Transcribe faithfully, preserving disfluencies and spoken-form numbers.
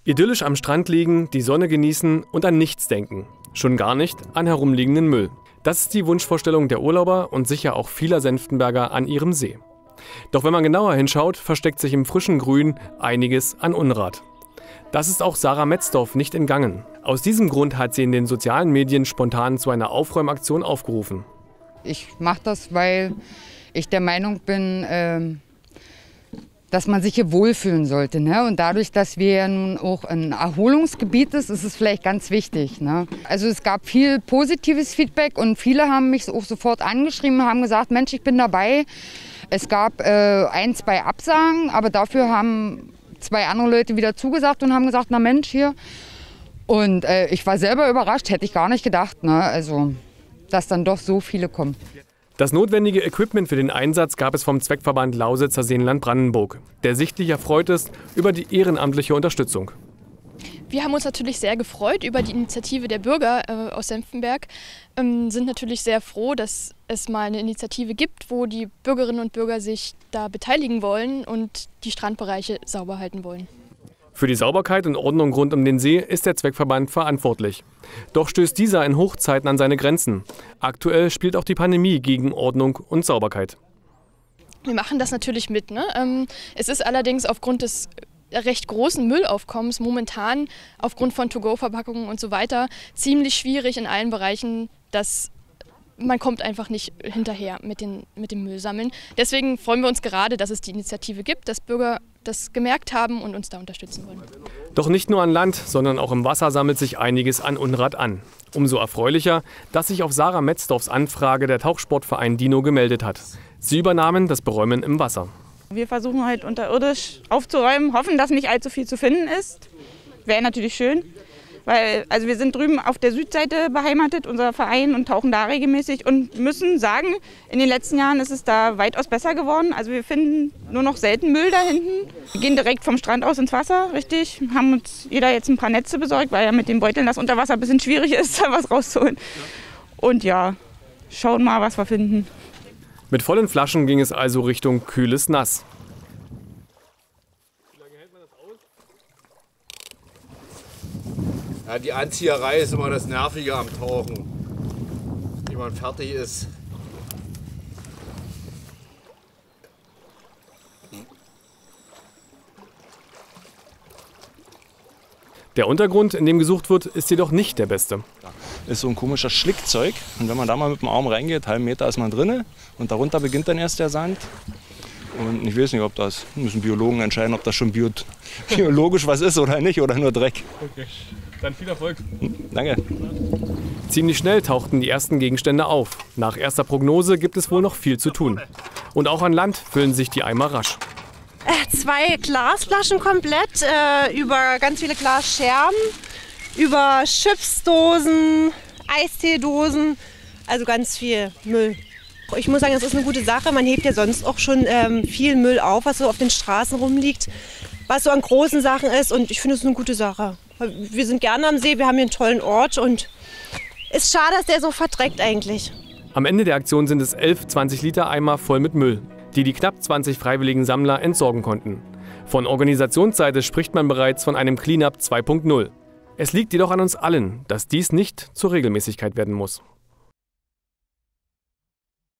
Idyllisch am Strand liegen, die Sonne genießen und an nichts denken. Schon gar nicht an herumliegenden Müll. Das ist die Wunschvorstellung der Urlauber und sicher auch vieler Senftenberger an ihrem See. Doch wenn man genauer hinschaut, versteckt sich im frischen Grün einiges an Unrat. Das ist auch Sarah Metzdorf nicht entgangen. Aus diesem Grund hat sie in den sozialen Medien spontan zu einer Aufräumaktion aufgerufen. Ich mache das, weil ich der Meinung bin, äh, dass man sich hier wohlfühlen sollte. Ne? Und dadurch, dass wir ja nun auch ein Erholungsgebiet ist, ist es vielleicht ganz wichtig. Ne? Also es gab viel positives Feedback und viele haben mich auch sofort angeschrieben und haben gesagt, Mensch, ich bin dabei. Es gab äh, ein, zwei Absagen, aber dafür haben zwei andere Leute wieder zugesagt und haben gesagt, na Mensch, hier. Und äh, ich war selber überrascht, hätte ich gar nicht gedacht, ne? Also, dass dann doch so viele kommen. Das notwendige Equipment für den Einsatz gab es vom Zweckverband Lausitzer Seenland-Brandenburg, der sichtlich erfreut ist über die ehrenamtliche Unterstützung. Wir haben uns natürlich sehr gefreut über die Initiative der Bürger äh, aus Senftenberg, ähm, sind natürlich sehr froh, dass es mal eine Initiative gibt, wo die Bürgerinnen und Bürger sich da beteiligen wollen und die Strandbereiche sauber halten wollen. Für die Sauberkeit und Ordnung rund um den See ist der Zweckverband verantwortlich. Doch stößt dieser in Hochzeiten an seine Grenzen. Aktuell spielt auch die Pandemie gegen Ordnung und Sauberkeit. Wir machen das natürlich mit, ne? Ähm, es ist allerdings aufgrund des recht großen Müllaufkommens momentan aufgrund von To-Go-Verpackungen und so weiter ziemlich schwierig in allen Bereichen, dass man kommt einfach nicht hinterher mit, den, mit dem Müllsammeln. Deswegen freuen wir uns gerade, dass es die Initiative gibt, dass Bürger das gemerkt haben und uns da unterstützen wollen. Doch nicht nur an Land, sondern auch im Wasser sammelt sich einiges an Unrat an. Umso erfreulicher, dass sich auf Sarah Metzdorfs Anfrage der Tauchsportverein Dino gemeldet hat. Sie übernahmen das Beräumen im Wasser. Wir versuchen halt unterirdisch aufzuräumen, hoffen, dass nicht allzu viel zu finden ist. Wäre natürlich schön, weil also wir sind drüben auf der Südseite beheimatet, unser Verein, und tauchen da regelmäßig und müssen sagen, in den letzten Jahren ist es da weitaus besser geworden. Also wir finden nur noch selten Müll da hinten. Wir gehen direkt vom Strand aus ins Wasser, richtig, haben uns jeder jetzt ein paar Netze besorgt, weil ja mit den Beuteln das unter Wasser ein bisschen schwierig ist, da was rauszuholen. Und ja, schauen mal, was wir finden. Mit vollen Flaschen ging es also Richtung kühles Nass. Wie lange hält man das aus? Ja, die Anzieherei ist immer das Nervige am Tauchen, wie man fertig ist. Der Untergrund, in dem gesucht wird, ist jedoch nicht der beste. Ist so ein komischer Schlickzeug, und wenn man da mal mit dem Arm reingeht, halben Meter ist man drin und darunter beginnt dann erst der Sand. Und ich weiß nicht, ob das, müssen Biologen entscheiden, ob das schon bio, biologisch was ist oder nicht, oder nur Dreck. Okay, dann viel Erfolg. Danke. Ziemlich schnell tauchten die ersten Gegenstände auf. Nach erster Prognose gibt es wohl noch viel zu tun. Und auch an Land füllen sich die Eimer rasch. Zwei Glasflaschen komplett, äh, über ganz viele Glasscherben, über Chipsdosen, Eisteedosen, also ganz viel Müll. Ich muss sagen, das ist eine gute Sache. Man hebt ja sonst auch schon ähm, viel Müll auf, was so auf den Straßen rumliegt, was so an großen Sachen ist, und ich finde, es ist eine gute Sache. Wir sind gerne am See, wir haben hier einen tollen Ort und es ist schade, dass der so verdreckt eigentlich. Am Ende der Aktion sind es elf zwanzig Liter Eimer voll mit Müll, die die knapp zwanzig freiwilligen Sammler entsorgen konnten. Von Organisationsseite spricht man bereits von einem Cleanup zwei Punkt null. Es liegt jedoch an uns allen, dass dies nicht zur Regelmäßigkeit werden muss.